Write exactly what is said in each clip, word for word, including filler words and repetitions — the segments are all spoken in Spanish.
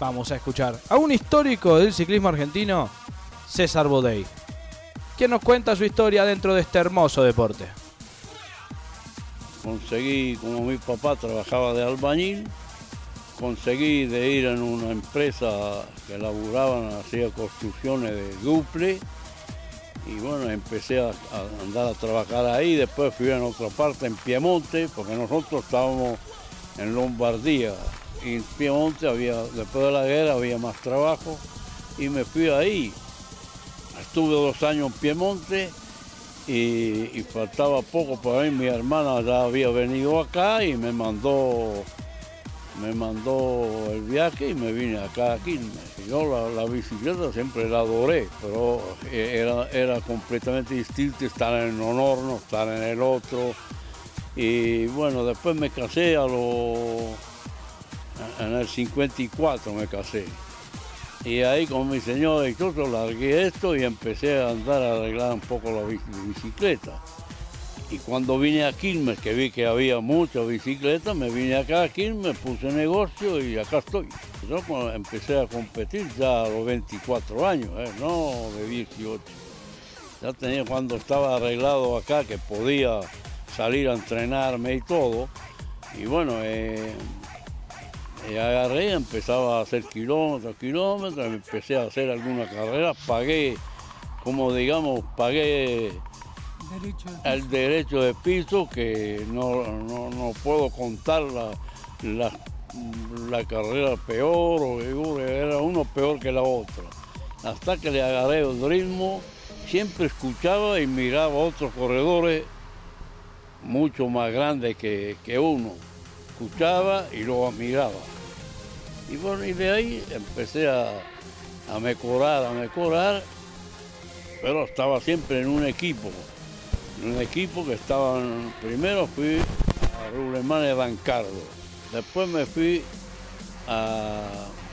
Vamos a escuchar a un histórico del ciclismo argentino, César Bodey, quien nos cuenta su historia dentro de este hermoso deporte. Conseguí, como mi papá trabajaba de albañil, conseguí de ir en una empresa que laburaban, hacía construcciones de duple, y bueno, empecé a, a andar a trabajar ahí. Después fui en otra parte, en Piemonte, porque nosotros estábamos en Lombardía, y en Piemonte había, después de la guerra había más trabajo, y me fui ahí. Estuve dos años en Piemonte, y, y faltaba poco para mí. Mi hermana ya había venido acá y me mandó, me mandó el viaje y me vine acá a Quilmes. Yo la, la bicicleta siempre la adoré, pero era, era completamente distinto estar en un horno, estar en el otro. Y bueno, después me casé a los... en el cincuenta y cuatro me casé. Y ahí con mi señora y todo, largué esto y empecé a andar a arreglar un poco la bicicleta. Y cuando vine a Quilmes, que vi que había muchas bicicletas, me vine acá a Quilmes, puse negocio y acá estoy. Yo cuando empecé a competir ya a los veinticuatro años, ¿eh? No de dieciocho. Ya tenía, cuando estaba arreglado acá, que podía salir a entrenarme y todo. Y bueno, eh, Y agarré, empezaba a hacer kilómetros, kilómetros, empecé a hacer alguna carrera, pagué, como digamos, pagué derecho de el derecho de piso, que no, no, no puedo contar la, la, la carrera peor, o era uno peor que la otra. Hasta que le agarré el ritmo, siempre escuchaba y miraba a otros corredores mucho más grandes que, que uno. Escuchaba y lo admiraba. Y bueno, y de ahí empecé a, a mejorar, a mejorar, pero estaba siempre en un equipo. En un equipo que estaban, primero fui a Rublemán de Bancardo, después me fui a,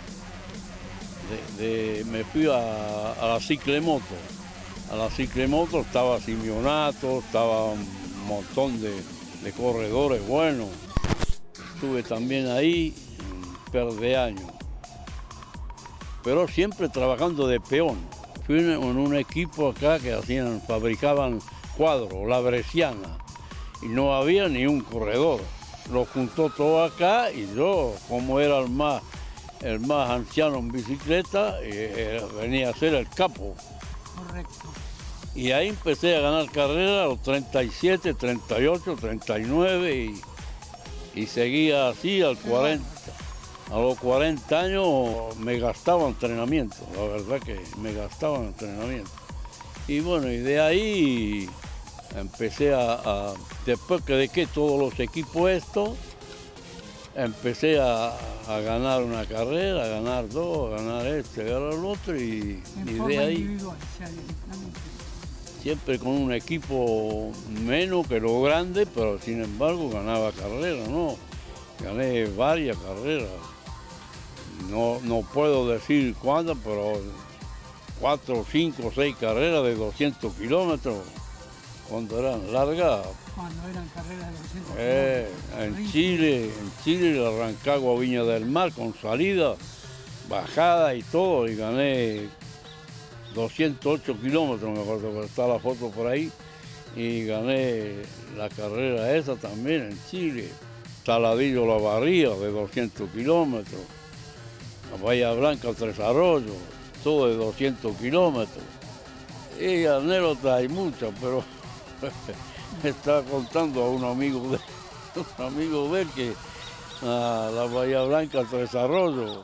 de, de, me fui a, a la Ciclemoto. A la Ciclemoto estaba Simeonato, estaba un montón de, de corredores buenos. Estuve también ahí un par de años, pero siempre trabajando de peón. Fui en un equipo acá que hacían, fabricaban cuadros, la Bresciana, y no había ni un corredor. Lo juntó todo acá y yo, como era el más, el más anciano en bicicleta, eh, venía a ser el capo. Correcto. Y ahí empecé a ganar carreras a los treinta y siete, treinta y ocho, treinta y nueve y Y seguía así al cuarenta. A los cuarenta años me gastaba entrenamiento, la verdad que me gastaba entrenamiento. Y bueno, y de ahí empecé a, a después que dejé todos los equipos estos, empecé a, a ganar una carrera, a ganar dos, a ganar este, a ganar el otro, y, En y forma de ahí individual, o sea, directamente. siempre con un equipo menos que lo grande, pero sin embargo ganaba carreras, ¿no? Gané varias carreras. No, no puedo decir cuántas, pero cuatro, cinco, seis carreras de doscientos kilómetros, cuando eran largas. Cuando eran carreras de doscientos Eh, kilómetros. en Chile, en Chile, el Rancagua a Viña del Mar, con salida, bajada y todo, y gané doscientos ocho kilómetros, me acuerdo que está la foto por ahí, y gané la carrera esa también en Chile. Taladillo La Barría de doscientos kilómetros, la Bahía Blanca Tres Arroyos, todo de doscientos kilómetros. Y anécdotas hay muchas, pero me estaba contando a un amigo de, un amigo de él que a la Bahía Blanca Tres Arroyos.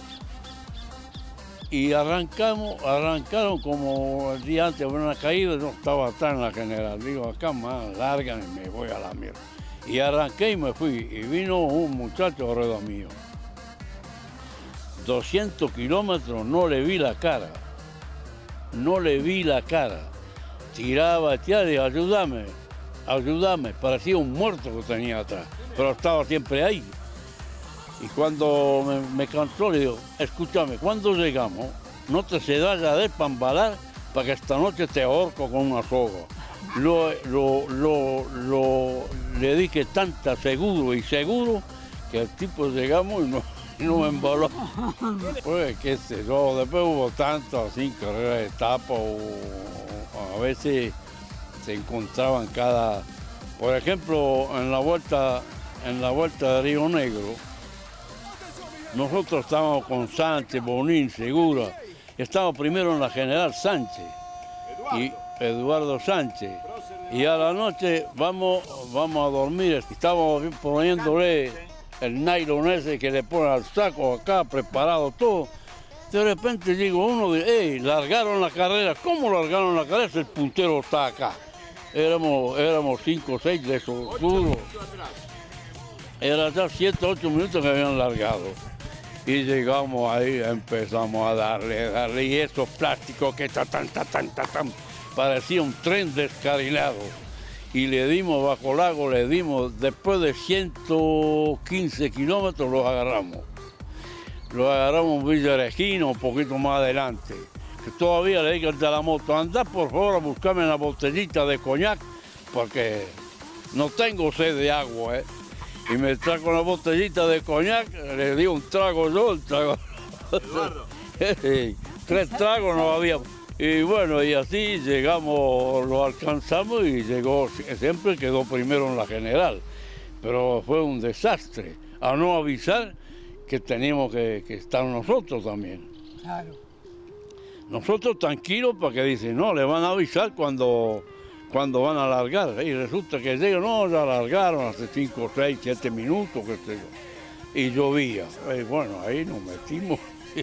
Y arrancamos, arrancaron como el día antes de una caída, yo estaba atrás en la general, digo, acá más larga y me voy a la mierda. Y arranqué y me fui, y vino un muchacho alrededor mío. doscientos kilómetros, no le vi la cara, no le vi la cara. Tiraba, tiraba, y ayúdame, ayúdame, parecía un muerto que tenía atrás, pero estaba siempre ahí. Y cuando me, me cansó, le digo, escúchame, cuando llegamos, no te se vaya de pambalar para que esta noche te ahorco con una soga. Lo, lo, lo, lo, le dije tanta seguro y seguro que al tipo llegamos y no, y no me emboló. Pues qué sé yo, después hubo tanto así, carreras de etapa, o, o a veces se encontraban cada, por ejemplo, en la vuelta, en la vuelta de Río Negro, nosotros estábamos con Sánchez, Bonín, Segura, estábamos primero en la General Sánchez y Eduardo Sánchez. Y a la noche vamos, vamos a dormir, estábamos poniéndole el nylon ese que le ponen al saco acá, preparado todo. De repente digo uno, hey, largaron la carrera. ¿Cómo largaron la carrera si el puntero está acá? Éramos, éramos cinco o seis de esos duros. Era ya siete, ocho minutos que habían largado. Y llegamos ahí, empezamos a darle, darle, y esos plásticos que ta, tan, ta, tan, ta, tan, parecía un tren descarrilado. Y le dimos bajo lago, le dimos, después de ciento quince kilómetros los agarramos. Los agarramos en Villa Regina, un poquito más adelante. Que todavía le dije al de la moto, anda por favor a buscarme una botellita de coñac, porque no tengo sed de agua, ¿eh? Y me trajo una botellita de coñac, le di un trago yo, un trago. Tres tragos no había. Y bueno, y así llegamos, lo alcanzamos y llegó, siempre quedó primero en la general. Pero fue un desastre, a no avisar que teníamos que, que estar nosotros también. Claro. Nosotros tranquilos porque dicen, no, le van a avisar cuando, cuando van a largar. Y resulta que llegan, no, ya largaron hace cinco, seis, siete minutos, qué sé yo. Y llovía. Y bueno, ahí nos metimos.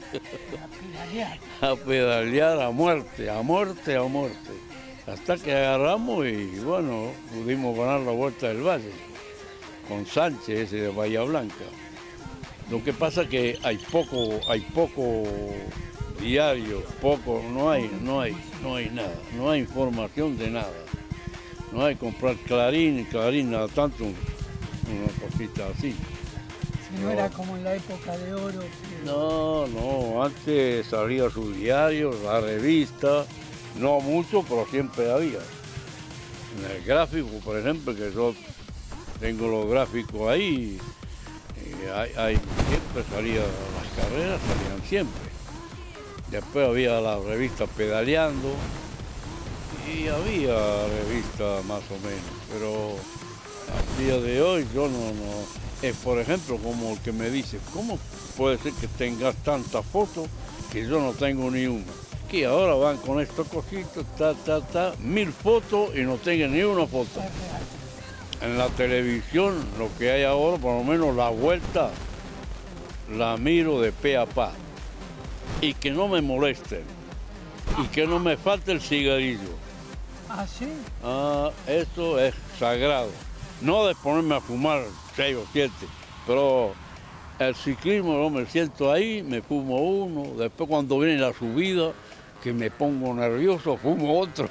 A pedalear a muerte, a muerte, a muerte. Hasta que agarramos y bueno, pudimos ganar la Vuelta del Valle con Sánchez, ese de Bahía Blanca. Lo que pasa es que hay poco, hay poco diario, poco, no hay, no hay, no hay nada, no hay información de nada. No hay comprar Clarín, Clarín nada tanto, una cosita así. Si no era como en la época de oro. No, no, antes salía su diario, la revista, no mucho, pero siempre había. En el gráfico, por ejemplo, que yo tengo los gráficos ahí, y hay, hay, siempre salían las carreras, salían siempre. Después había la revista Pedaleando, y había revistas más o menos, pero al día de hoy yo no, no, es por ejemplo como el que me dice, ¿cómo puede ser que tengas tantas fotos que yo no tengo ni una? Que ahora van con estos cositos, ta, ta, ta, mil fotos y no tengan ni una foto. En la televisión, lo que hay ahora, por lo menos la vuelta, la miro de pe a pa. Y que no me molesten, y que no me falte el cigarrillo. ¿Ah, sí? Ah, eso es sagrado. No de ponerme a fumar seis o siete, pero el ciclismo no me siento ahí, me fumo uno, después cuando viene la subida, que me pongo nervioso, fumo otro.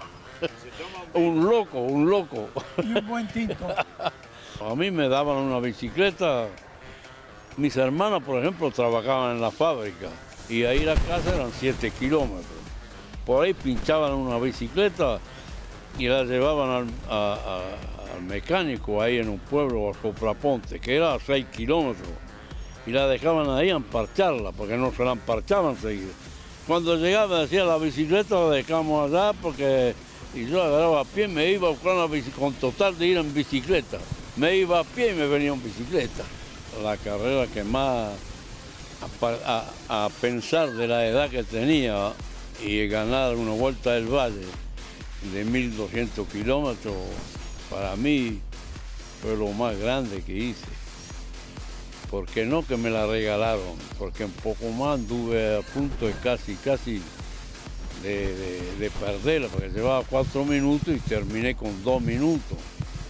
Un loco, un loco. Y un buen tinto. A mí me daban una bicicleta, mis hermanas, por ejemplo, trabajaban en la fábrica y ahí la casa eran siete kilómetros. Por ahí pinchaban una bicicleta y la llevaban al, a, a, al mecánico ahí en un pueblo, a Sopraponte, que era a seis kilómetros, y la dejaban ahí a emparcharla, porque no se la emparchaban seguido. Cuando llegaba, decía, la bicicleta la dejamos allá, porque y yo agarraba a pie, me iba a buscar una bicicleta, con total de ir en bicicleta. Me iba a pie y me venía en bicicleta. La carrera que más, a, a, a pensar de la edad que tenía, y ganar una Vuelta del Valle de mil doscientos kilómetros, para mí fue lo más grande que hice. Porque no que me la regalaron, porque un poco más anduve a punto de casi, casi de, de, de perderla, porque llevaba cuatro minutos y terminé con dos minutos.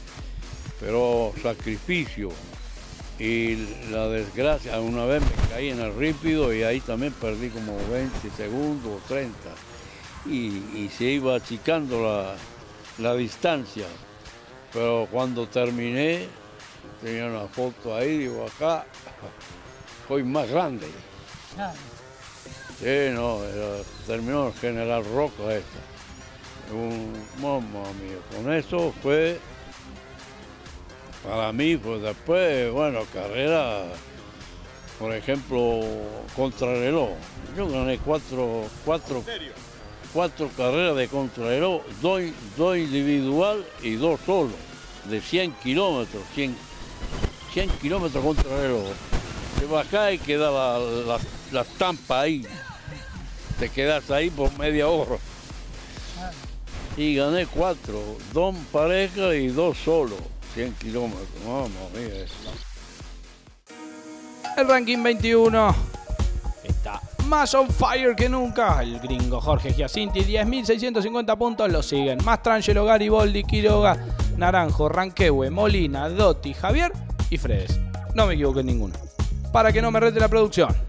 Pero sacrificio y la desgracia, una vez me caí en el rípido y ahí también perdí como veinte segundos o treinta. Y, y se iba achicando la, la distancia. Pero cuando terminé, tenía una foto ahí, digo, acá soy más grande. Claro. Sí, no, era, terminó el General Roca esta. Un, mamá mía, con eso fue, para mí, pues después, bueno, carrera Por ejemplo, contrarreloj. Yo gané cuatro, cuatro, cuatro carreras de contrarreloj, dos, dos individual y dos solo, de cien kilómetros, cien, cien kilómetros contrarreloj. Te bajás y queda la, la, la estampa ahí. Te quedas ahí por media hora. Y gané cuatro, dos parejas y dos solos, cien kilómetros. Vamos, mira eso. El ranking veintiuno está más on fire que nunca. El gringo Jorge Giacinti, diez mil seiscientos cincuenta puntos. Lo siguen Mastrangelo, Gariboldi, Quiroga, Naranjo, Ranquehue, Molina, Dotti, Javier y Fredes. No me equivoqué en ninguno. Para que no me rete la producción.